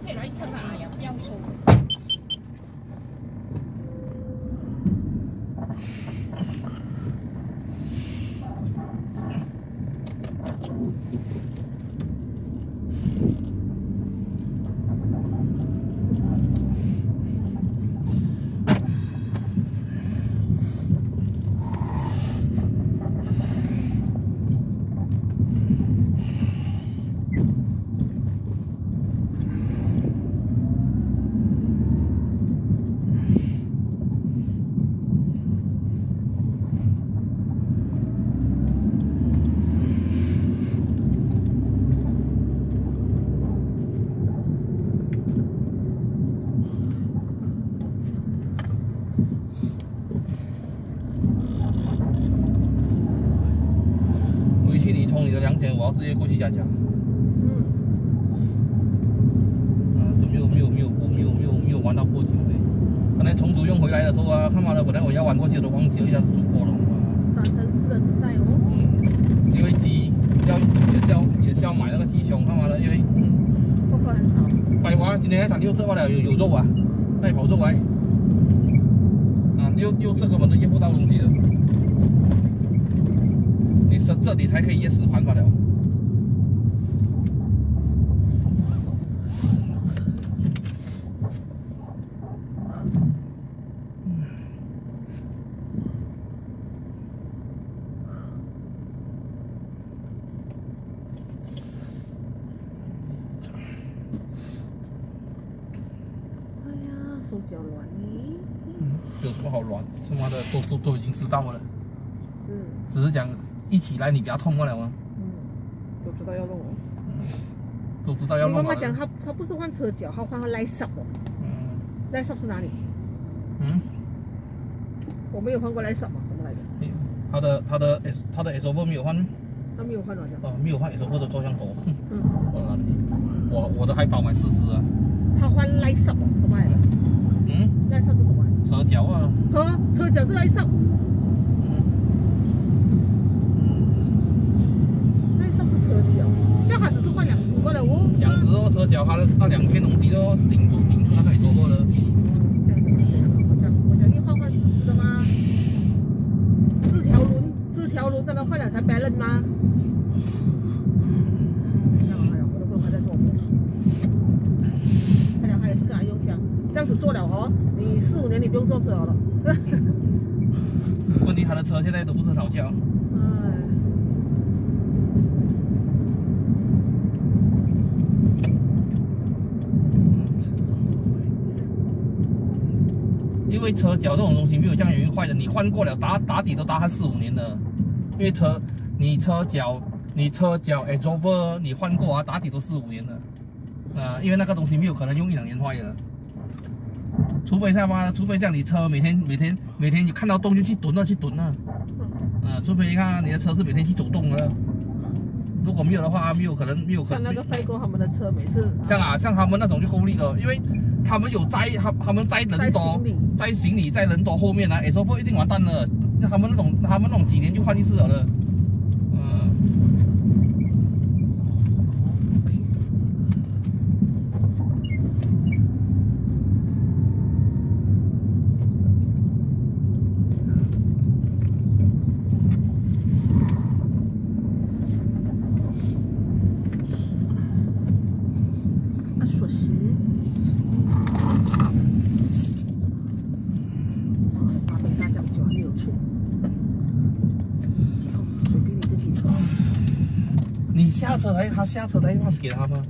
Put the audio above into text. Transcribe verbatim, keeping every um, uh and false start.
可以来称啊，也不要收。 充你的两千，我要直接过去加价。 嗯。 啊，都没有没有没有没有没有没有玩到过境的。可能重组用回来的时候啊，他妈的，本来我要玩过去都忘记了，一下子走过了。 三乘四的自带哦。 嗯。因为鸡要也是要也是要买那个鸡胸，他妈的，因为货款很少。 百娃今天还涨六折罢了，有有肉啊，那跑肉来。啊，六六折根本都验不到东西的。 你是这里才可以验死盘罢了。 哎呀，手脚软呢。 嗯，有什么好软？他妈的，都都都已经知道了。 是。 只是讲。 一起来你比较痛罢了吗？ 嗯，都知道要弄哦。 嗯，都知道要弄。 你妈妈讲他他不是换车脚，他换他 light up 哦。嗯 ，light up 是哪里？嗯，我没有换过 light up 嘛，什么来的？ 他的他的 S 他的 S O V 没有换。 他没有换好像。哦， 没有换 S O V 的照相头。嗯。我我的还保满四十啊。 他换 light up 哦，什么来的？嗯 ，light up 是什么？ 车脚啊。 呵，车脚是 light up。 它只是换两只罢了哦， 两只哦，车脚它的那两片东西都顶住顶住那个也说过了。 这样我讲我讲你换换四只的吗？四条轮四条轮，当然换两才 balance 吗？看了看了，我都不懂他在做什么。看了还有这个还用讲，这样子做了哦，你四五年你不用坐车了。 问题他的车现在都不是很好叫。 因为车脚这种东西没有这样容易坏的，你换过了打打底都打它四五年的。因为车你车脚你车脚 exhaust 你换过啊，打底都四五年的。啊，因为那个东西没有可能用一两年坏的，除非像嘛，除非像你车每天每天每天你看到洞就去蹲了去蹲了。啊，除非你看你的车是每天去走动的。 如果没有的话，没有可能，没有可能。 像那个飞过他们的车，每次像啊，像他们那种就够力了，因为他们有载他他们载人多，载行李载人多后面啊 ，S O F 一定完蛋了。他们那种他们那种几年就换一次了的。嗯。 说实，八倍大酱酒还没有出，随便你自己喝。 你下车来，他下车来 pass 给他吗？